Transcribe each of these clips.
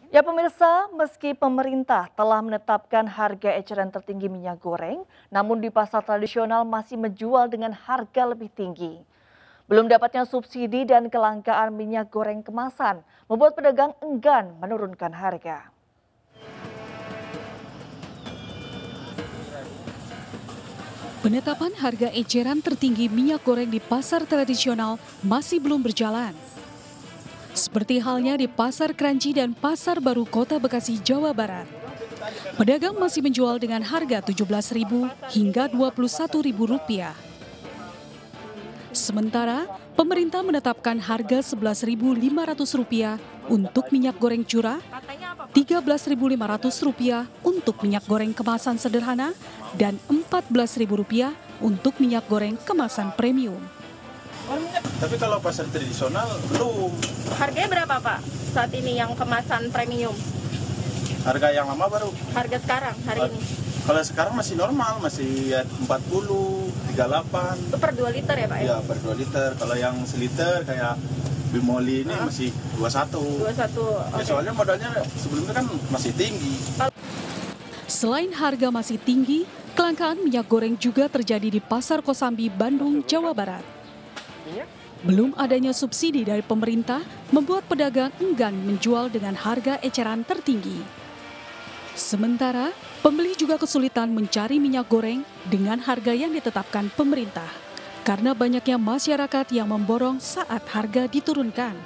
Ya pemirsa, meski pemerintah telah menetapkan harga eceran tertinggi minyak goreng, namun di pasar tradisional masih menjual dengan harga lebih tinggi. Belum dapatnya subsidi dan kelangkaan minyak goreng kemasan membuat pedagang enggan menurunkan harga. Penetapan harga eceran tertinggi minyak goreng di pasar tradisional masih belum berjalan. Seperti halnya di Pasar Kranji dan Pasar Baru Kota Bekasi, Jawa Barat. Pedagang masih menjual dengan harga Rp17.000 hingga Rp21.000. Sementara, pemerintah menetapkan harga Rp11.500 untuk minyak goreng curah, Rp13.500 untuk minyak goreng kemasan sederhana, dan Rp14.000 untuk minyak goreng kemasan premium. Tapi kalau pasar tradisional belum. Harganya berapa Pak saat ini yang kemasan premium? Harga yang lama baru. Harga sekarang hari ini? Kalau sekarang masih normal, masih 40, 38. Itu per 2 liter ya Pak? Iya, per 2 liter. Kalau yang seliter kayak Bimoli ini masih 21. 21, ya, soalnya modalnya sebelumnya kan masih tinggi. Selain harga masih tinggi, kelangkaan minyak goreng juga terjadi di Pasar Kosambi, Bandung, Jawa Barat. Belum adanya subsidi dari pemerintah membuat pedagang enggan menjual dengan harga eceran tertinggi. Sementara, pembeli juga kesulitan mencari minyak goreng dengan harga yang ditetapkan pemerintah karena banyaknya masyarakat yang memborong saat harga diturunkan.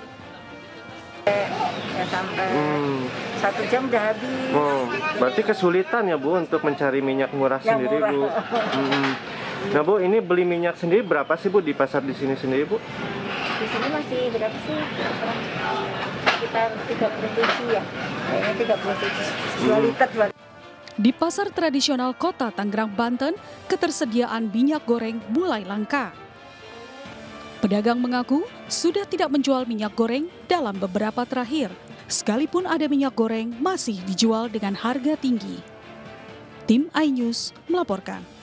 Ya sampai 1 jam udah habis. Oh, berarti kesulitan ya Bu untuk mencari minyak murah sendiri murah. Bu. Nah Bu, ini beli minyak sendiri berapa sih Bu di pasar di sini sendiri Bu? Di sini masih berapa sih? Sekitar 37 ya. Kayaknya 37. 2 liter 2 liter. Di pasar tradisional Kota Tangerang, Banten, ketersediaan minyak goreng mulai langka. Pedagang mengaku sudah tidak menjual minyak goreng dalam beberapa terakhir. Sekalipun ada minyak goreng masih dijual dengan harga tinggi. Tim iNews melaporkan.